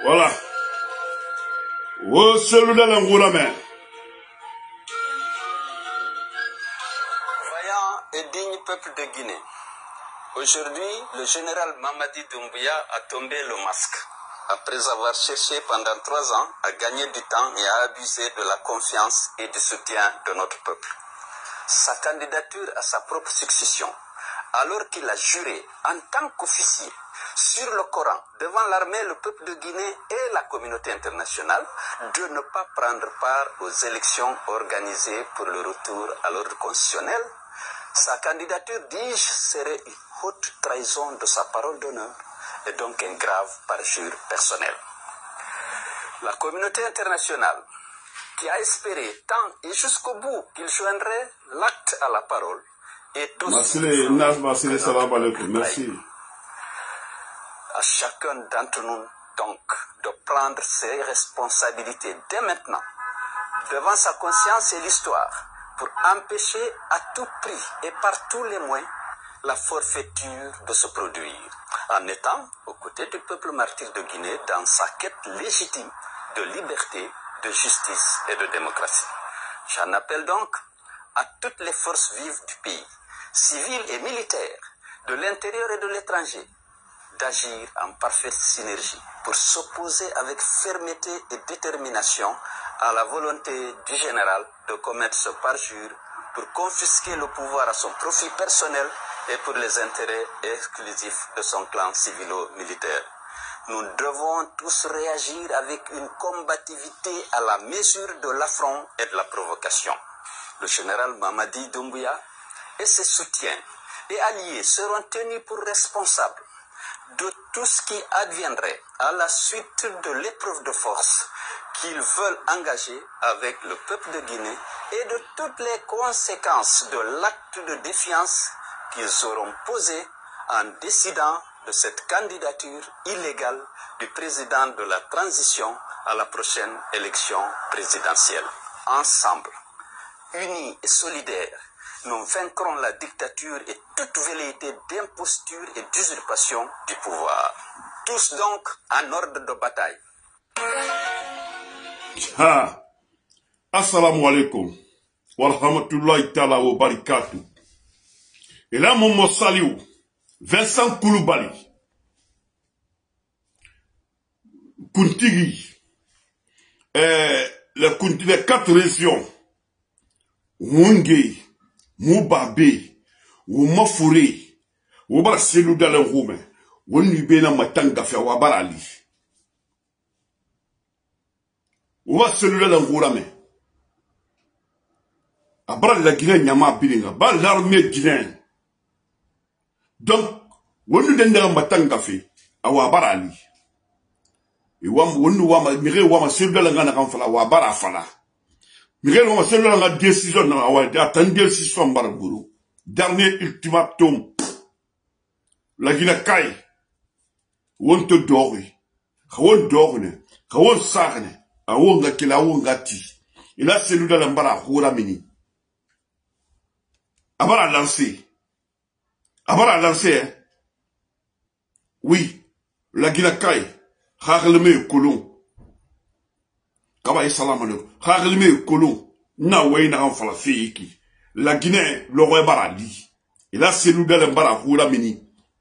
Voilà. Oh, celui de l'Angoulamen. Vaillant et digne peuple de Guinée, aujourd'hui, le général Mamadi Doumbouya a tombé le masque. Après avoir cherché pendant 3 ans à gagner du temps et à abuser de la confiance et du soutien de notre peuple. Sa candidature à sa propre succession, alors qu'il a juré en tant qu'officier sur le Coran devant l'armée, le peuple de Guinée et la communauté internationale de ne pas prendre part aux élections organisées pour le retour à l'ordre constitutionnel, sa candidature, dis-je, serait une haute trahison de sa parole d'honneur et donc un grave parjure personnel. La communauté internationale, qui a espéré tant et jusqu'au bout qu'il joindrait l'acte à la parole, est aussi merci. À chacun d'entre nous, donc, de prendre ses responsabilités dès maintenant, devant sa conscience et l'histoire, pour empêcher à tout prix et par tous les moyens la forfaiture de se produire, en étant aux côtés du peuple martyr de Guinée dans sa quête légitime de liberté, de justice et de démocratie. J'en appelle donc à toutes les forces vives du pays, civiles et militaires, de l'intérieur et de l'étranger, d'agir en parfaite synergie pour s'opposer avec fermeté et détermination à la volonté du général de commettre ce parjure pour confisquer le pouvoir à son profit personnel et pour les intérêts exclusifs de son clan civilo-militaire. Nous devons tous réagir avec une combativité à la mesure de l'affront et de la provocation. Le général Mamadi Doumbouya et ses soutiens et alliés seront tenus pour responsables de tout ce qui adviendrait à la suite de l'épreuve de force qu'ils veulent engager avec le peuple de Guinée et de toutes les conséquences de l'acte de défiance qu'ils auront posé en décidant de cette candidature illégale du président de la transition à la prochaine élection présidentielle. Ensemble, unis et solidaires, nous vaincrons la dictature et toute velléité d'imposture et d'usurpation du pouvoir. Tous donc en ordre de bataille. Assalamu alaikum. Wa rahmatullahi ta'ala wa barakatuh. Et là, mon saliou, Vincent Koulibaly, Kuntigi, les 4 régions, Mungé, Moubabe, Moumafouré, Wabara Selou dans le Roumain, Wonibena Matanga fait Wabarali. Wabara Selou dans le Roumain. Abra la Guinée Nyama Bilinga, Bal l'armée guinéenne. Donc, wonu dendera Matanga fait, Awabarali. Et wonu wama, mire wama Selou dans le Ghana Wabara Fala. Miguel on se la décision na awade attendre décision baraburu dernier ultimatum la Guinée kay won to dori khawon dorne khawon sarne awon ngakila awon ngati il a celui de l'ambara khura mini abara lancé oui la Guinée kay khagleme kolon Kaba salam alaikum. Khaglime kolon. Na wayna en fala fiki. La Guinée, le roi barali. Et là, c'est nous dans le barahura mini.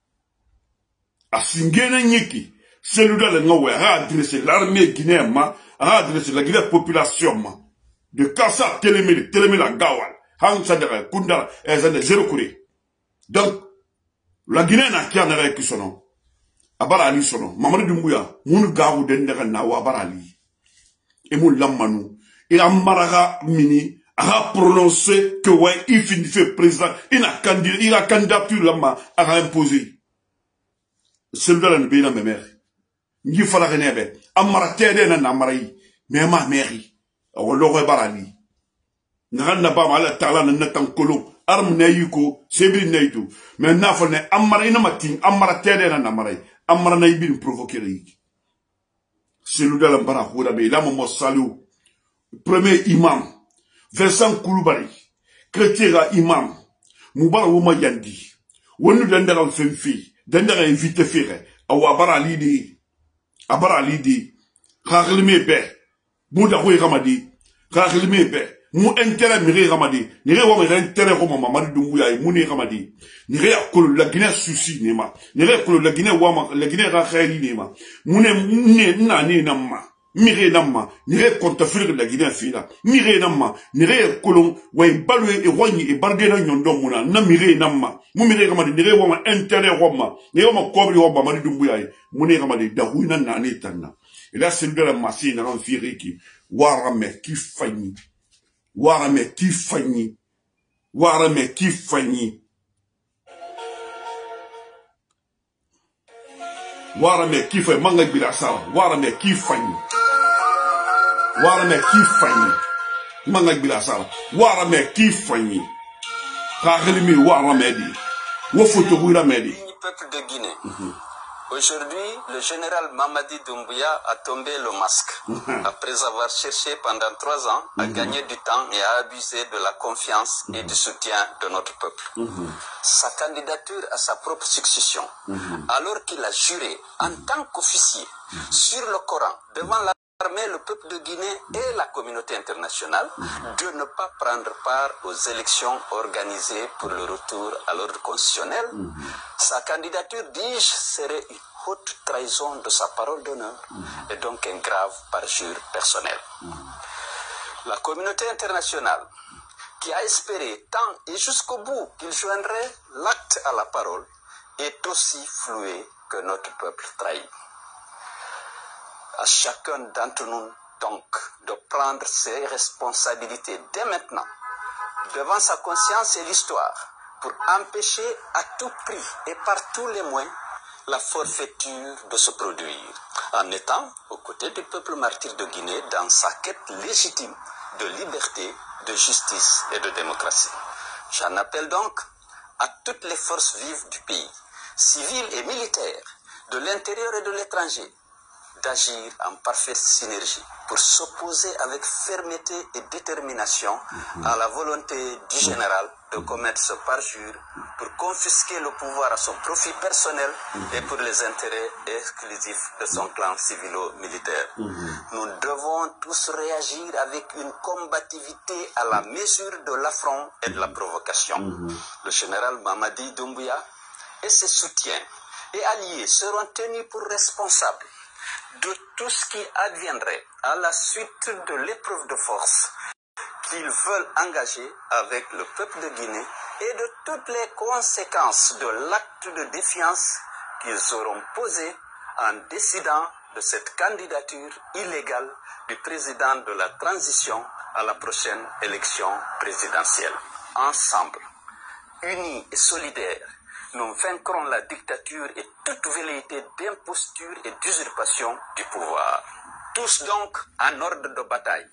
A singena nyeki. C'est nous dans le ngawe. A adressé l'armée guinéenne, a adressé la Guinée population, de Kassa, Télémé la Gawal. Hang Sadara, Kundala, et Zane, zéro courrier. Donc, la Guinée n'a qu'un arrêt qui son a barali son nom. Mamadou Doumbouya, moun gaou d'endera na wa barali. Et mon lamanou, il a maraga mini, a prononcé que ouais, il finit fait président, il a candidature là-bas, a imposé. C'est le dans le pays de ma mère. N'y fera rien, a maraté na namaraï, mais ma mère, on l'aurait barali. N'a pas mal à tala n'a tant colo, arme naïko, sebri naïto, mais n'a pas né, amarina matin, amaraté na namaraï, amara naïbin provoqué. C'est nous dans le barahura, mais là, mon salou. Premier imam, Vincent Koulibaly, chrétien imam, Moubara Ouma Yandi, Wonu Dendera Femfi, Dendera invité Ferre, Awabara Lidi, abara lidi khaglime be buda ko ramadi khaglime be mu intérêt mi ramadi ni re wa intérêt ko Mamadi Doumbouya mu ni ramadi ni re akolo la Guinée souci ni ma ni re akolo la Guinée wa la Guinée ra khayli ni ma mu ne na ni namma mi re namma ni re kontafir la Guinée fila mi re namma ni re kolon way balwe e wani e barde na nyondo muna na mi re namma mu mi re ramadi ni re wa intérêt roma ni wa kobri wa Mamadi Doumbouya mu ni ramadi da huina na ni tanna et là c'est de la masse na ran firiki warame ki fani warame ki fani warame ki fani warame ki fani manga bila sala warame ki fani warame ki fani manga bila sala warame ki fani khaglimi warame di wo foto wira medi peuple de Guinée. Aujourd'hui, le général Mamadi Doumbouya a tombé le masque après avoir cherché pendant 3 ans à gagner du temps et à abuser de la confiance et du soutien de notre peuple. Sa candidature à sa propre succession, alors qu'il a juré en tant qu'officier sur le Coran devant l'armée, le peuple de Guinée et la communauté internationale de ne pas prendre part aux élections organisées pour le retour à l'ordre constitutionnel. Sa candidature, dis-je, serait une haute trahison de sa parole d'honneur et donc un grave parjure personnel. La communauté internationale, qui a espéré tant et jusqu'au bout qu'il joindrait l'acte à la parole, est aussi flouée que notre peuple trahi. À chacun d'entre nous, donc, de prendre ses responsabilités dès maintenant, devant sa conscience et l'histoire, pour empêcher à tout prix et par tous les moyens la forfaiture de se produire, en étant aux côtés du peuple martyr de Guinée dans sa quête légitime de liberté, de justice et de démocratie. J'en appelle donc à toutes les forces vives du pays, civiles et militaires, de l'intérieur et de l'étranger, d'agir en parfaite synergie pour s'opposer avec fermeté et détermination à la volonté du général de commettre ce parjure pour confisquer le pouvoir à son profit personnel et pour les intérêts exclusifs de son clan civilo-militaire. Nous devons tous réagir avec une combativité à la mesure de l'affront et de la provocation. Le général Mamadi Doumbouya et ses soutiens et alliés seront tenus pour responsables de tout ce qui adviendrait à la suite de l'épreuve de force qu'ils veulent engager avec le peuple de Guinée et de toutes les conséquences de l'acte de défiance qu'ils auront posé en décidant de cette candidature illégale du président de la transition à la prochaine élection présidentielle. Ensemble, unis et solidaires, nous vaincrons la dictature et toute velléité d'imposture et d'usurpation du pouvoir. Tous donc en ordre de bataille.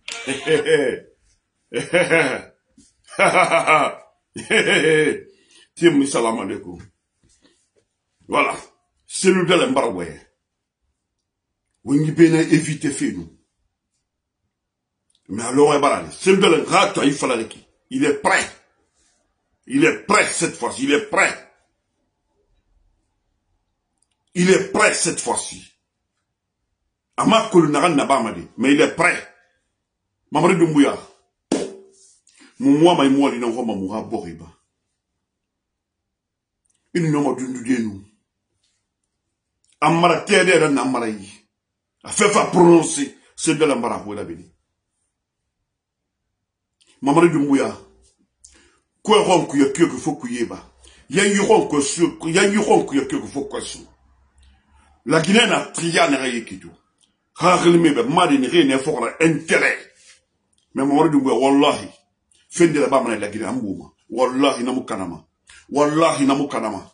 Voilà. C'est le de l'embargo. On y peut éviter fait nous. Mais alors, c'est le de l'embargo. Il est prêt. Il est prêt cette fois-ci, il est prêt. Il est prêt cette fois-ci. Ama Kolunaran n'a pas dit, mais il est prêt. Mamadi Doumbouya. Moi, il n'a pas mouru boriba. Il n'a pas dit nous. Amara Tede n'a pas dit. A fait prononcer, c'est de l'embarras pour la béni. Mamadi Doumbouya. Quoi ron que y'a que faut qu'il ba. Y'a eu ron que sur, y'a eu ron que y'a que faut quoi sur. La Guinée n'a trié n'a rien qui tout. Harleme be madi ni rien fort intérêt. Mais Mamadi Doumbouya wallahi. Fin de la bama la Guinée ambouma. Wallahi namu kanama. Wallahi namu kanama.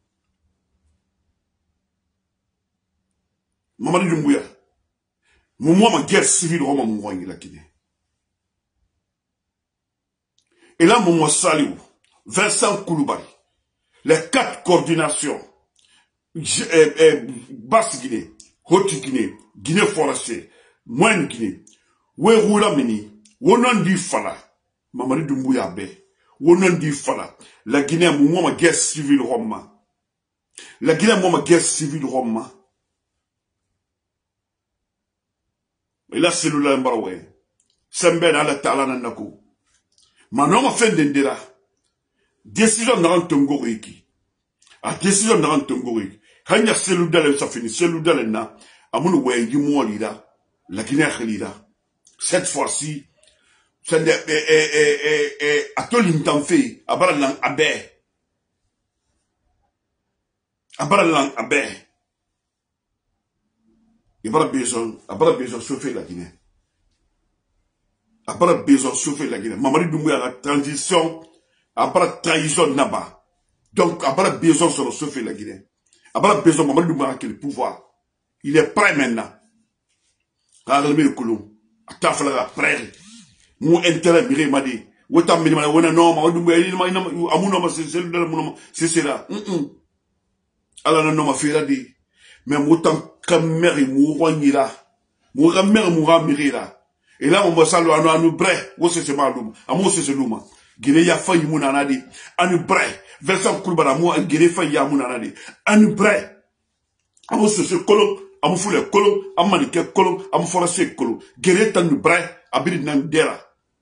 Mamadi Doumbouya. Moi ma guerre civile roma mouangi la Guinée. Et là, mon Saliou, Vincent Koulibaly, les 4 coordinations, Basse-Guinée, Haute-Guinée, Guinée-Forestier, Moyenne-Guinée, Ouéroula-Mini, Wonondi Fala, Mamadi Doumbouya Be, Wonondi Fala, la Guinée, moi, ma guerre civile Roma. La Guinée, moi, ma guerre civile Roma. Il a cellule mbarowe. Sembe na la tala na nako. Manoma fendendera. Décision na tongo iki. A décision na tongo iki. Hanya cellule dale ça finit cellule dale na amunu wengi mo lira. La Guinée khalira. Cette fois-ci c'est atoli ntamfe abara lang abe. Abara lang abe. Il a besoin de sauver la Guinée. Il a besoin de sauver la Guinée. Mamadi Doumbouya la transition, il a trahison là-bas. Donc, il a besoin de sauver la Guinée. Il a besoin de Mamadi Doumbouya qui le pouvoir. Il est prêt maintenant. Il a remis le colon. Il a fait la prêt. Mon intérêt, il m'a dit. Wota minima wona no Mamadi Doumbouya amuno ma c'est cela. Allah no ma fera di. Mais autant kameri mouranira mourameri mouramirira et là on va saluer anu bre wo c'est malum amo c'est luma gine ya fayi munana di anu bre version kulbara mo gine fayi ya munana di anu bre amo c'est kolon amo fule kolon amani ke kolon amo forase kolon gine tanu bre abiri nandera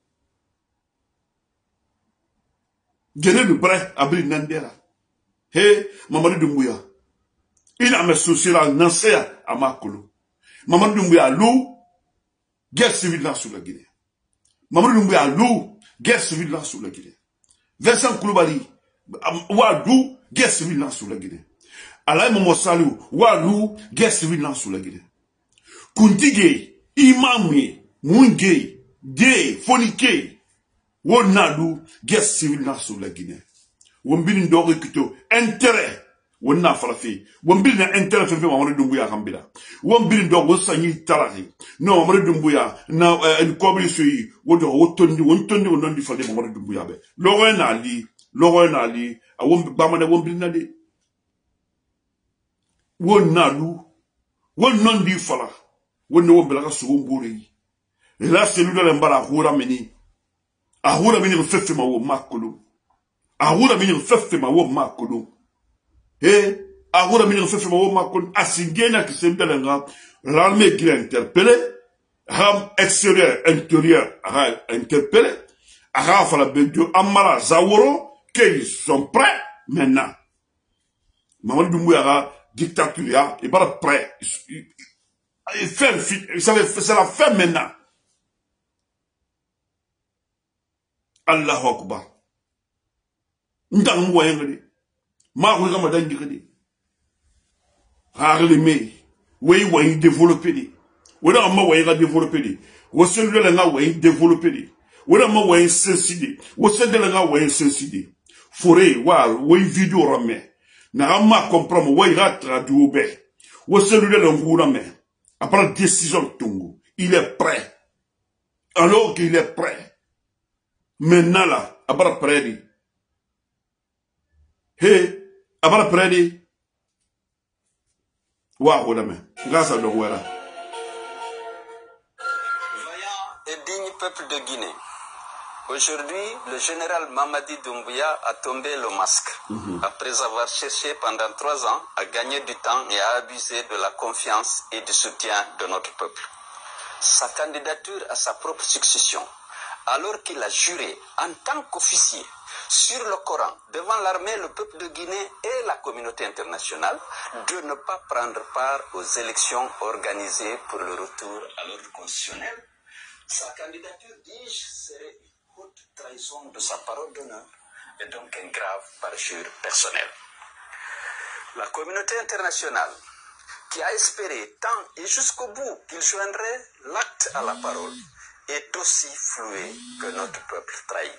gine du bre abiri nandera he Mamadi Doumbouya il a mis souci là, Nansé à Makolo. Mamadi Doumbouya lou, guerre civile là sur la Guinée. Mamadi Doumbouya lou, guerre civile là sur la Guinée. Vincent Koulibaly, Ouadou, guerre civile là sur la Guinée. Alain Momo Salou, Ouadou, guerre civile là sur la Guinée. Kuntige, Imamé, Mungé, Gay, Fonike, Wonadou, guerre civile là sur la Guinée. Wombini Ndore Kito, intérêt. Wonna falafi wambil na intérêt fe Mamadi Doumbouya kambila wambil do wosani tarahi no Mamadi Doumbouya na en kobli suyi wodo wotondi wondi fande Mamadi Doumbouya be logo na ali awom bamane wambil na de wonna lu wonnon di fala wonno wombila ka sugo mbori la cellule le mbara hura mini fefe ma wo makolo ahura mini fefe ma wo makolo ahura mini fefe ma wo makolo asingena ki sembelenga l'armée qui interpellé ram extérieur intérieur interpellé aha fala bedio amara zaworo qu'ils sont prêts maintenant Mamadi Doumbouya dictature il va prêt c'est la fin maintenant. Allahu Akbar. Ndang mo yengade. Ma ko gama dangi kadi. Harle me. Way développer di. Wala ma way ga développer di. Wo selu le nga way développer di. Wala ma way sensidi. Wo selu le nga way sensidi. Foré wa way vidéo ramé. Na ma comprendre way ga traduire be. Wo selu le ngura me. Après décision Tongo, il est prêt. Alors qu'il est prêt. Maintenant là, abara predi. Abara predi. Waouh, grâce à Dogwera. Vaillant et digne peuple de Guinée. Aujourd'hui, le général Mamadi Doumbouya a tombé le masque. Après avoir cherché pendant 3 ans à gagner du temps et à abuser de la confiance et du soutien de notre peuple. Sa candidature à sa propre succession, alors qu'il a juré en tant qu'officier sur le Coran devant l'armée, le peuple de Guinée et la communauté internationale de ne pas prendre part aux élections organisées pour le retour à l'ordre constitutionnel, sa candidature, dis-je, serait une haute trahison de sa parole d'honneur et donc une grave parjure personnelle. La communauté internationale, qui a espéré tant et jusqu'au bout qu'il joindrait l'acte à la parole, est aussi flouée que notre peuple trahi.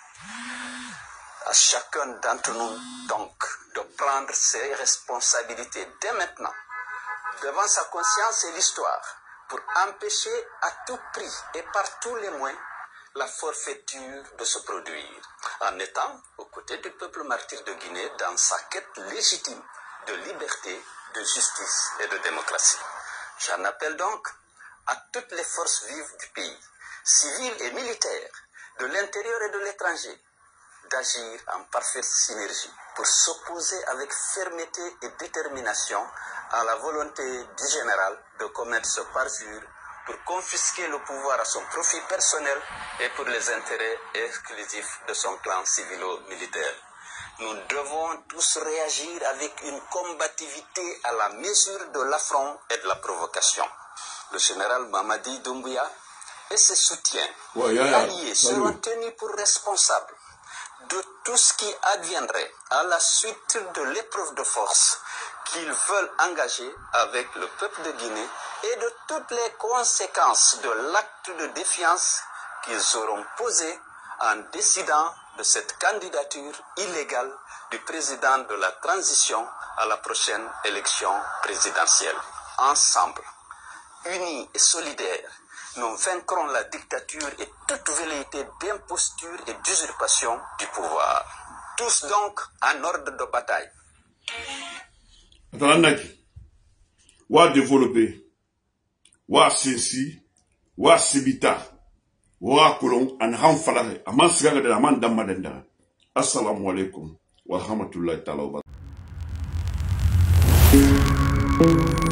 À chacun d'entre nous, donc, de prendre ses responsabilités dès maintenant, devant sa conscience et l'histoire, pour empêcher à tout prix et par tous les moyens la forfaiture de se produire, en étant aux côtés du peuple martyr de Guinée dans sa quête légitime de liberté, de justice et de démocratie. J'en appelle donc à toutes les forces vives du pays, civiles et militaires, de l'intérieur et de l'étranger, d'agir en parfaite synergie pour s'opposer avec fermeté et détermination à la volonté du général de commettre ce parjure pour confisquer le pouvoir à son profit personnel et pour les intérêts exclusifs de son clan civilo-militaire. Nous devons tous réagir avec une combativité à la mesure de l'affront et de la provocation. Le général Mamadi Doumbouya et ses soutiens alliés seront tenus pour responsables de tout ce qui adviendrait à la suite de l'épreuve de force qu'ils veulent engager avec le peuple de Guinée et de toutes les conséquences de l'acte de défiance qu'ils auront posé en décidant de cette candidature illégale du président de la transition à la prochaine élection présidentielle. Ensemble, unis et solidaires, nous vaincrons la dictature et toute velléité d'imposture et d'usurpation du pouvoir. Tous donc en ordre de bataille. Wa développer, wa sensi, wa sibita, wa kolon an hanfalare, aman sigaga de aman damadenda. Assalamu alaikum wa rahmatullahi ta'ala wa barakatuh.